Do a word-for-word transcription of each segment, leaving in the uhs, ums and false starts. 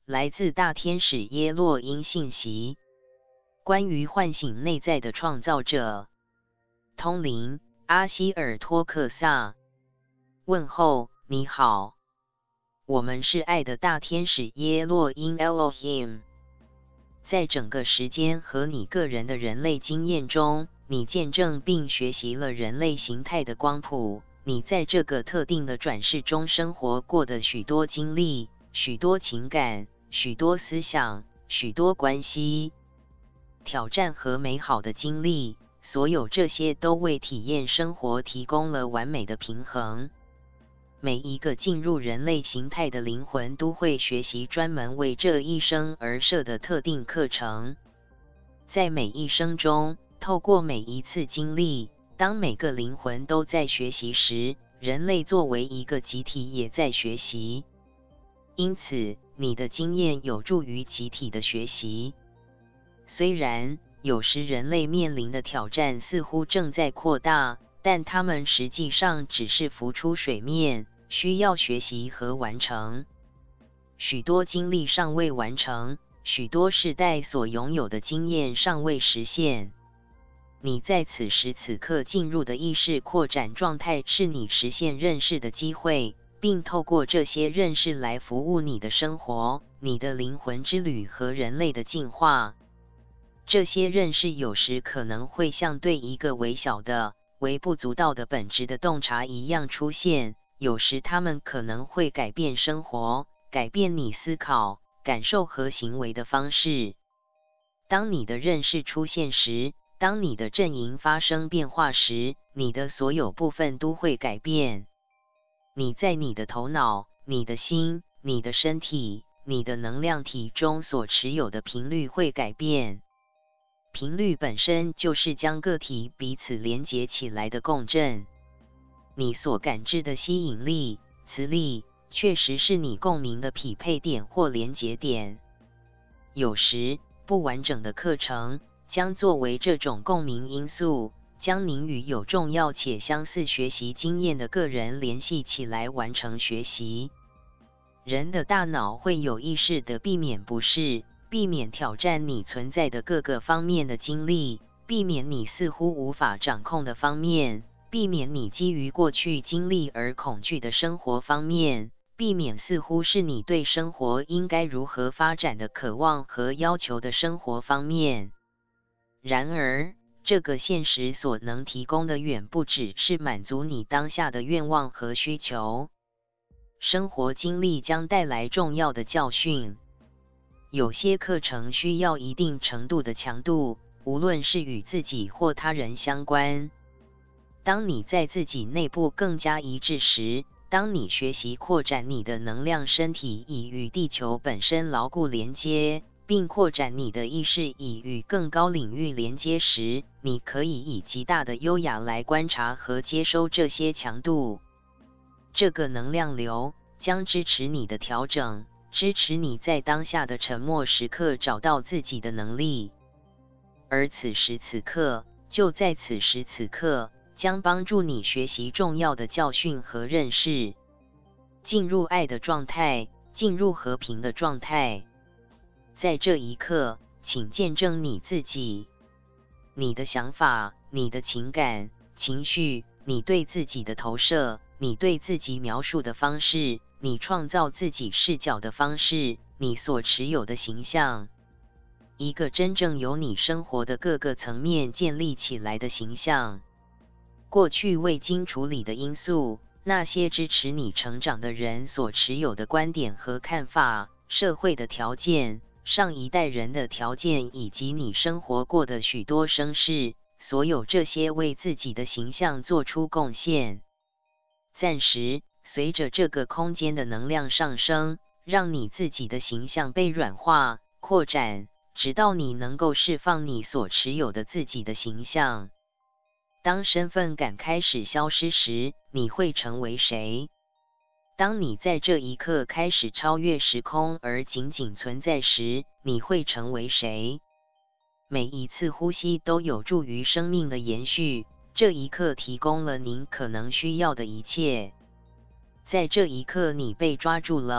来自大天使耶洛因信息，关于唤醒内在的创造者。通灵，阿希尔托克萨。问候，你好，我们是爱的大天使耶洛因 Elohim。在整个时间和你个人的人类经验中，你见证并学习了人类形态的光谱。你在这个特定的转世中生活过的许多经历、许多情感、许多思想、许多关系、挑战和美好的经历，所有这些都为体验生活提供了完美的平衡。每一个进入人类形态的灵魂都会学习专门为这一生而设的特定课程。在每一生中，透过每一次经历，当每个灵魂都在学习时，人类作为一个集体也在学习。因此，你的经验有助于集体的学习。虽然有时人类面临的挑战似乎正在扩大，但它们实际上只是浮出水面，需要学习和完成。许多经历尚未完成，许多世代所拥有的经验尚未实现。你在此时此刻进入的意识扩展状态是你实现认识的机会，并透过这些认识来服务你的生活、你的灵魂之旅和人类的进化。这些认识有时可能会像对一个微小的、微不足道的本质的洞察一样出现，有时它们可能会改变生活，改变你思考、感受和行为的方式。当你的认识出现时，当你的阵营发生变化时，你的所有部分都会改变。你在你的头脑、你的心、你的身体、你的能量体中所持有的频率会改变。频率本身就是将个体彼此连结起来的共振。你所感知的吸引力、磁力，确实是你共鸣的匹配点或连结点。有时，不完整的课程将作为这种共鸣因素，将您与有重要且相似学习经验的个人联系起来完成学习。人的大脑会有意识地避免不适，避免挑战你存在的各个方面的经历，避免你似乎无法掌控的方面，避免你基于过去经历而恐惧的生活方面，避免似乎是你对生活应该如何发展的渴望和要求的生活方面。然而，这个现实所能提供的远不只是满足你当下的愿望和需求。生活经历将带来重要的教训。有些课程需要一定程度的强度，无论是与自己或他人相关。当你在自己内部更加一致时，当你学习扩展你的能量身体以与地球本身牢固连接，并扩展你的意识以与更高领域连接时，你可以以极大的优雅来观察和接收这些强度。这个能量流将支持你的调整，支持你在当下的沉默时刻找到自己的能力。而此时此刻，就在此时此刻，将帮助你学习重要的教训和认识，进入爱的状态，进入和平的状态。在这一刻，请见证你自己，你的想法、你的情感、情绪，你对自己的投射，你对自己描述的方式，你创造自己视角的方式，你所持有的形象。一个真正由你生活的各个层面建立起来的形象。过去未经处理的因素，那些支持你成长的人所持有的观点和看法，社会的条件，上一代人的条件，以及你生活过的许多生世，所有这些为自己的形象做出贡献。暂时，随着这个空间的能量上升，让你自己的形象被软化、扩展，直到你能够释放你所持有的自己的形象。当身份感开始消失时，你会成为谁？当你在这一刻开始超越时空而仅仅存在时，你会成为谁？每一次呼吸都有助于生命的延续，这一刻提供了您可能需要的一切。在这一刻你被抓住了，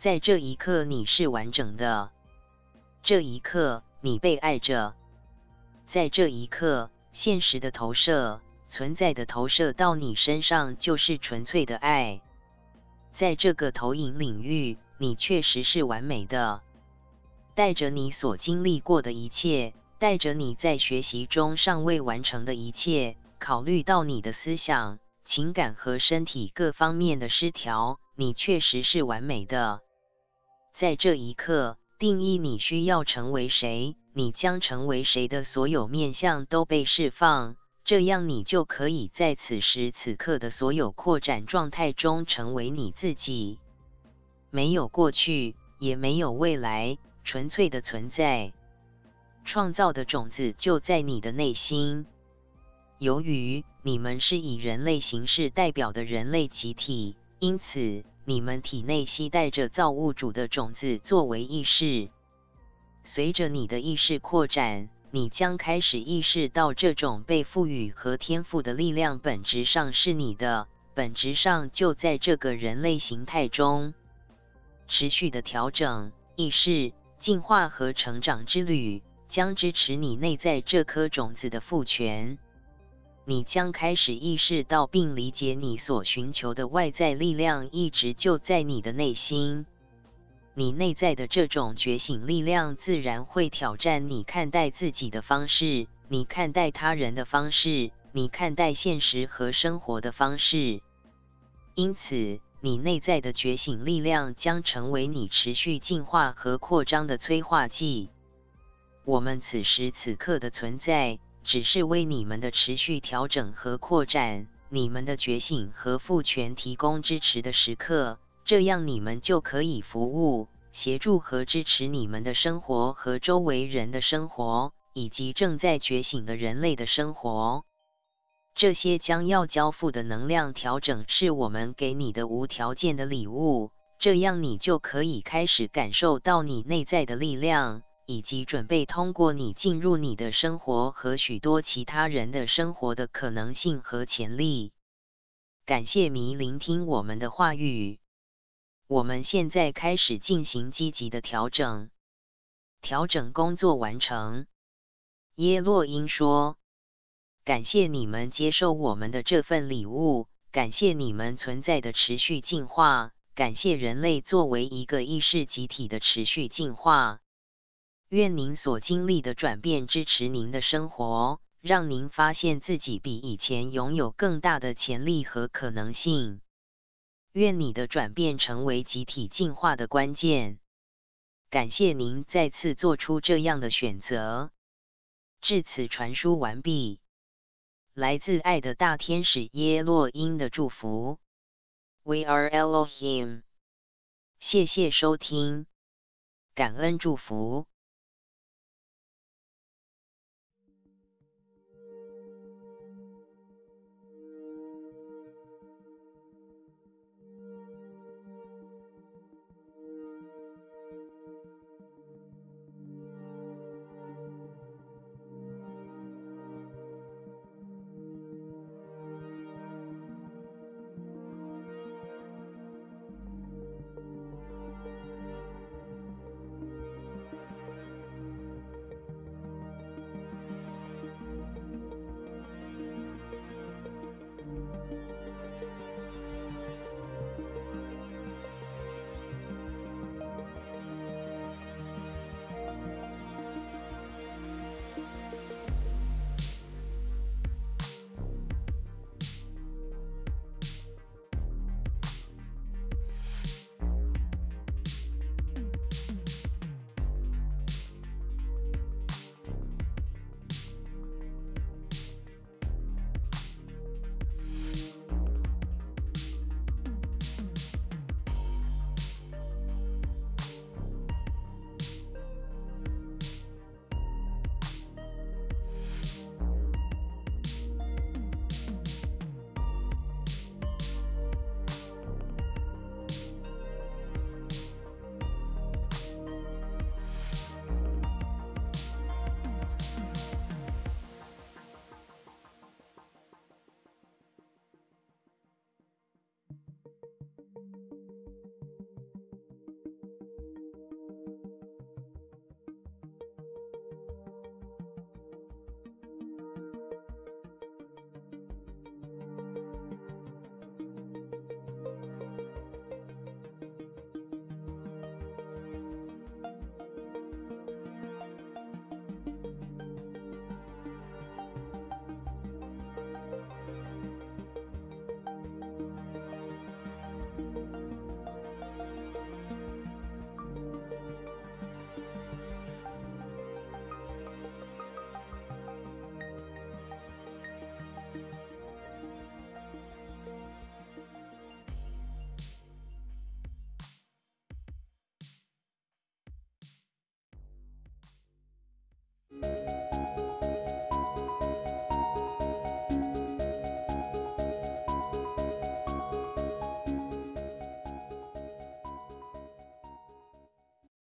在这一刻你是完整的，这一刻你被爱着，在这一刻现实的投射、存在的投射到你身上就是纯粹的爱。在这个投影领域，你确实是完美的。带着你所经历过的一切，带着你在学习中尚未完成的一切，考虑到你的思想、情感和身体各方面的失调，你确实是完美的。在这一刻，定义你需要成为谁，你将成为谁的所有面向都被释放，这样你就可以在此时此刻的所有扩展状态中成为你自己。没有过去，也没有未来，纯粹的存在。创造的种子就在你的内心。由于你们是以人类形式代表的人类集体，因此你们体内携带着造物主的种子作为意识。随着你的意识扩展，你将开始意识到这种被赋予和天赋的力量本质上是你的，本质上就在这个人类形态中。持续的调整、意识、进化和成长之旅，将支持你内在这颗种子的赋权。你将开始意识到并理解你所寻求的外在力量一直就在你的内心。你内在的这种觉醒力量自然会挑战你看待自己的方式，你看待他人的方式，你看待现实和生活的方式。因此，你内在的觉醒力量将成为你持续进化和扩张的催化剂。我们此时此刻的存在，只是为你们的持续调整和扩展，你们的觉醒和赋权提供支持的时刻，这样你们就可以服务、协助和支持你们的生活和周围人的生活，以及正在觉醒的人类的生活。这些将要交付的能量调整是我们给你的无条件的礼物，这样你就可以开始感受到你内在的力量，以及准备通过你进入你的生活和许多其他人的生活的可能性和潜力。感谢迷聆听我们的话语。我们现在开始进行积极的调整。调整工作完成。耶洛因说：感谢你们接受我们的这份礼物，感谢你们存在的持续进化，感谢人类作为一个意识集体的持续进化。愿您所经历的转变支持您的生活，让您发现自己比以前拥有更大的潜力和可能性。愿你的转变成为集体进化的关键。感谢您再次做出这样的选择。至此传输完毕。来自爱的大天使耶洛因的祝福。We are Elohim。谢谢收听，感恩祝福。